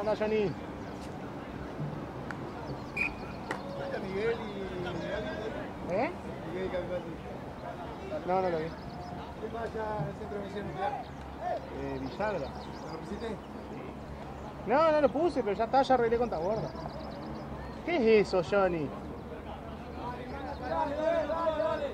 Anda, Johnny. Miguel y... ¿Eh? Miguel y Capitán. No, no lo vi. ¿Qué pasa al centro de misión nuclear? Villagra. ¿Lo pusiste? No, no lo puse, pero ya está, ya arreglé con Taborda. ¿Qué es eso, Johnny? Dale.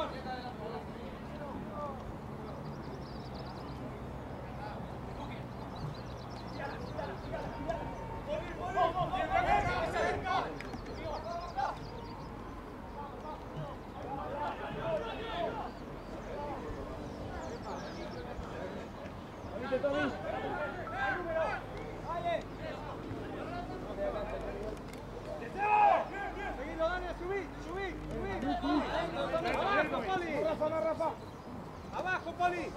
Rafa. Abajo, Poli.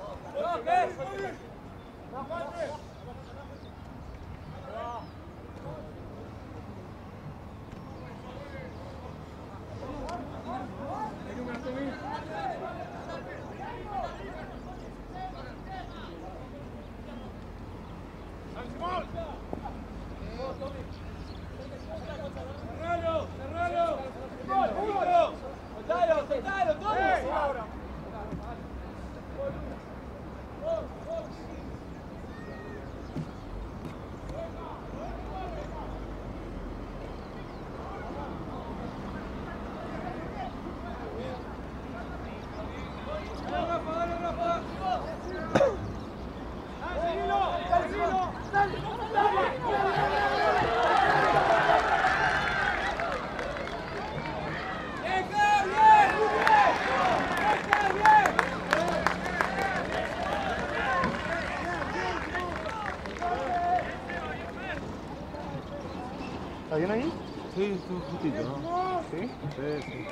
Soltalo, todo. ¿Está bien ahí? Sí, es un justito, ¿no? Sí. Sí.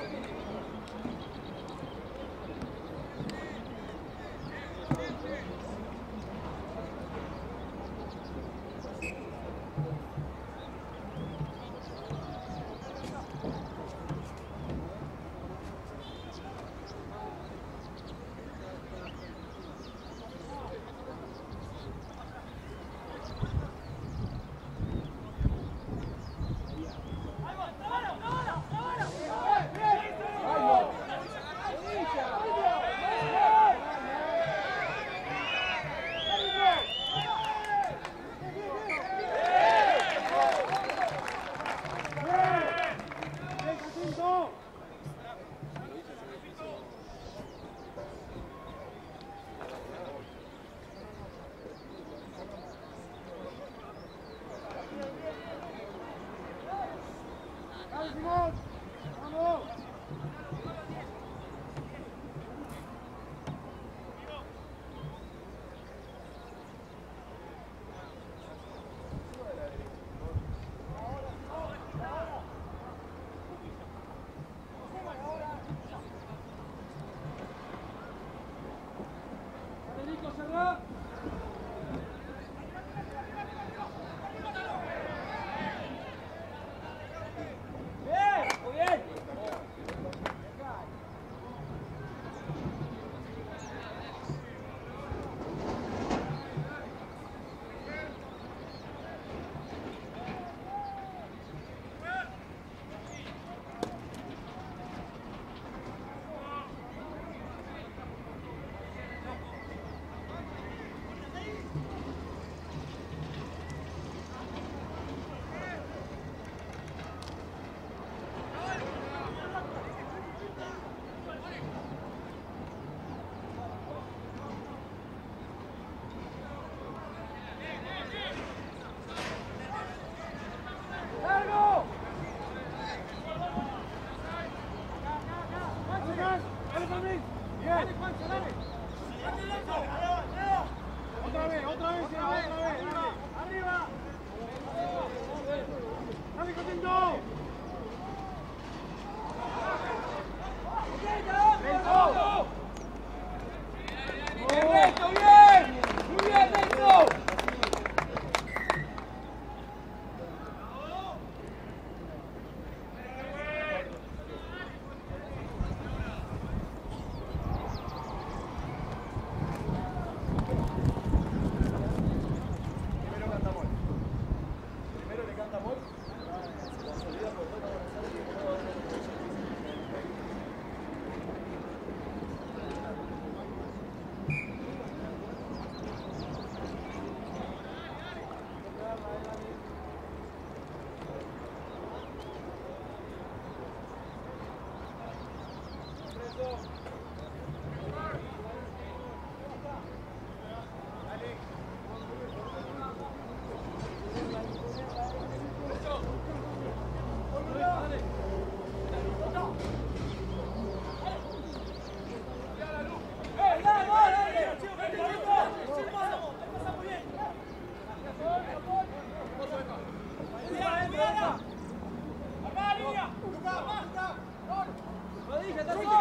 Rodilla, está solo.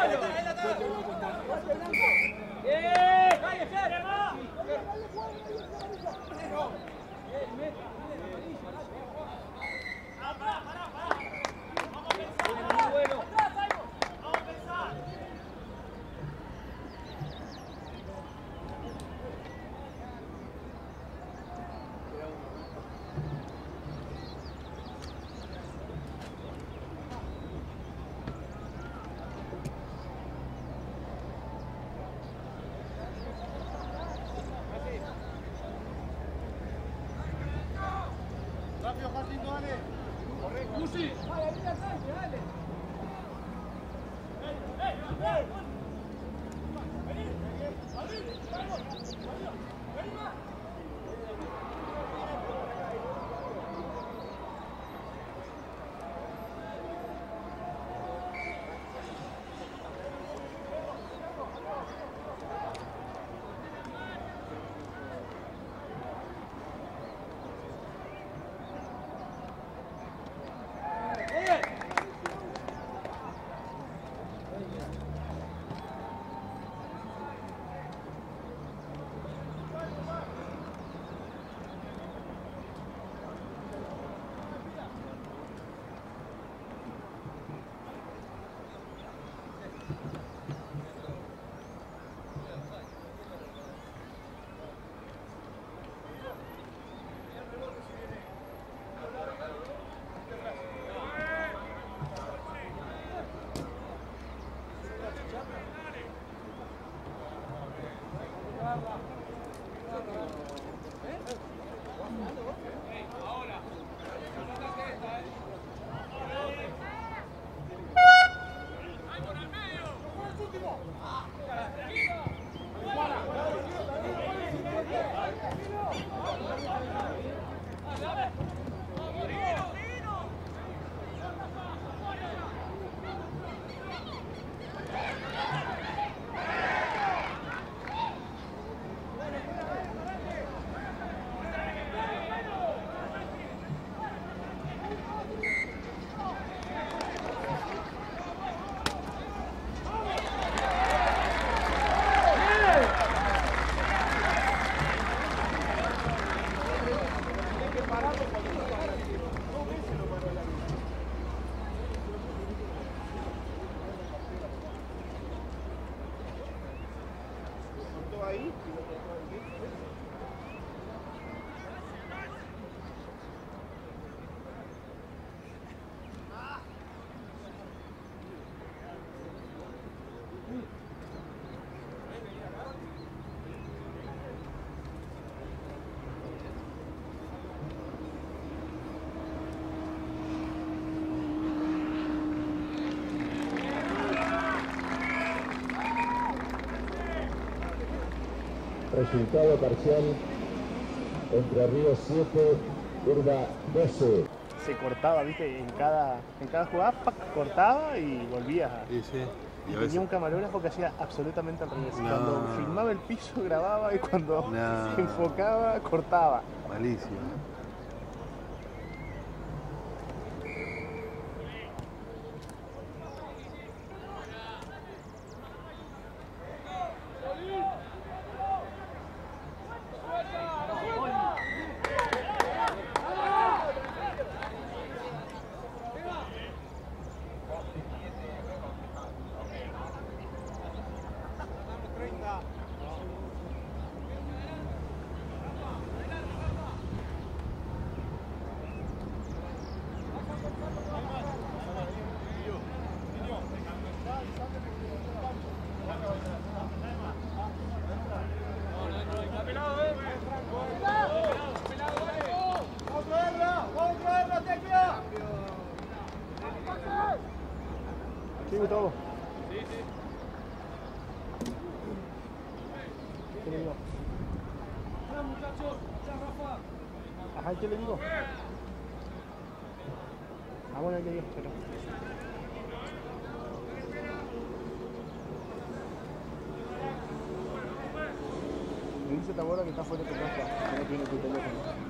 Bien, cállese. Rápido, Jacito, dale. Corre, Lucy. Dale, dale. Resultado parcial: Entre Ríos 7, Urba 12. Se cortaba, viste, en cada jugada cortaba y volvía. Sí, sí. Y tenía un camarógrafo que hacía absolutamente al revés. No. Cuando filmaba el piso grababa y cuando se enfocaba cortaba. Malísimo. ¿Sí, Gustavo? Sí, sí. ¿Qué le digo? Hola, muchachos. Hola, Rafa. Ajá, ¿qué le digo? Ah, bueno, ¿qué le digo? Pero... Me dice Tabora que está fuera de tu casa, que no tiene tu teléfono.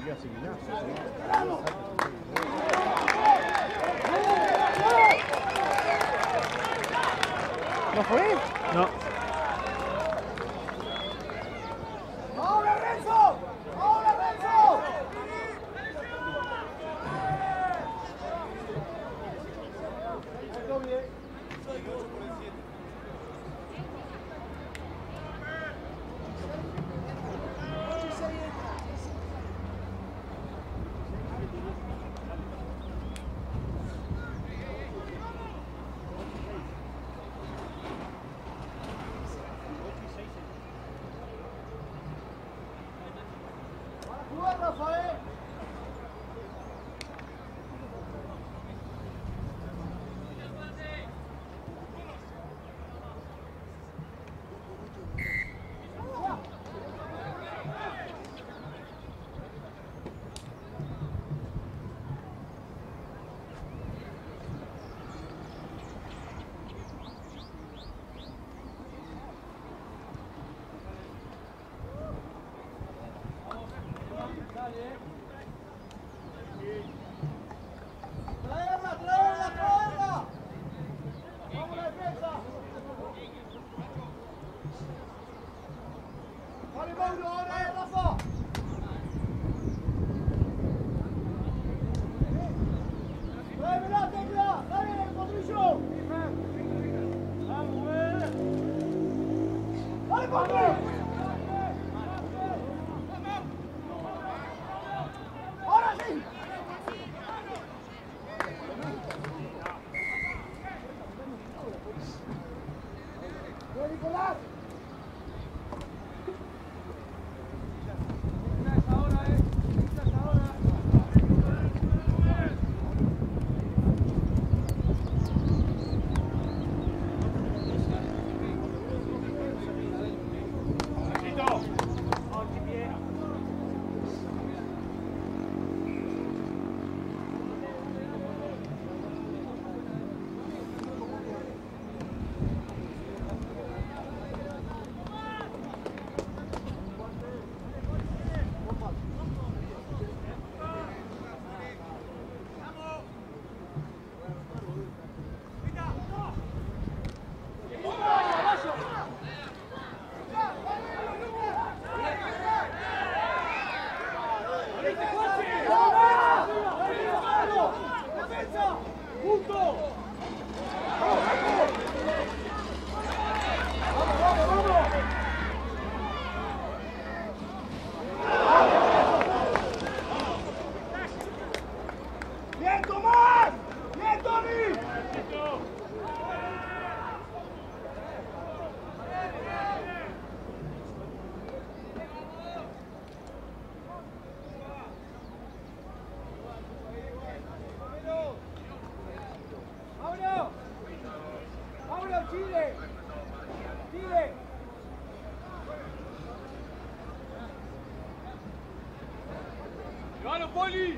volvió a asignar. ¿No fue? No. ¡Ahora, Renzo! ¡Ahora, Renzo! Rafael. Poli!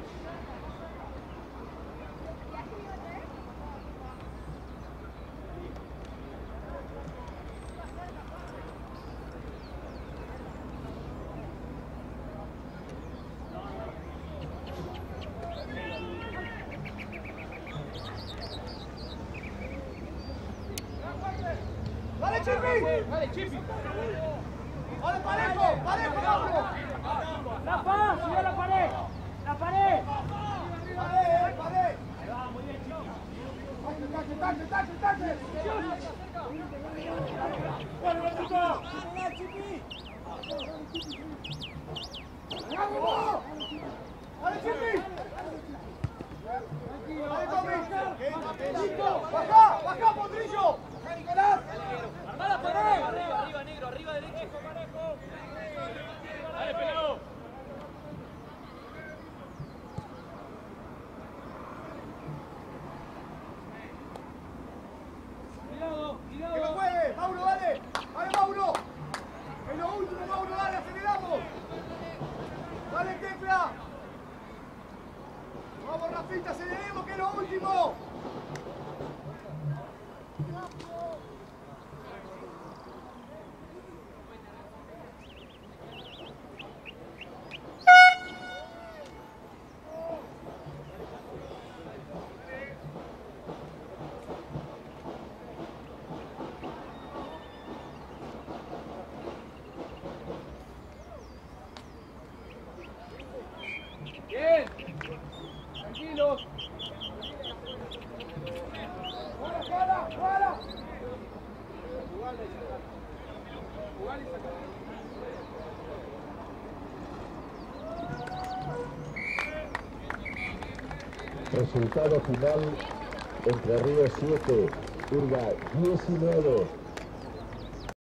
¡Dale, Chipi! ¡Dale, Chipi! ¡Dale, parejo! ¡Parejo, vamos! ¡Rafa! ¡Sigue la pared! ¡La pared! ¡Pared, pared! Ahí va, muy bien, Chipi. ¡Tache, tache, tache, tache! ¡Bueno, chico! ¡Dale, Chipi! ¡Vamos! ¡Dale, Chipi! ¡Dale, Tommy! ¡Listo! ¡Baja! ¡Baja, Potrillo! ¡Baja, Nicolás! ¡Armá la pared! Arriba, arriba, negro, arriba derecho. ¡Parejo! Resultado final, Entre Ríos 7, Urba 19.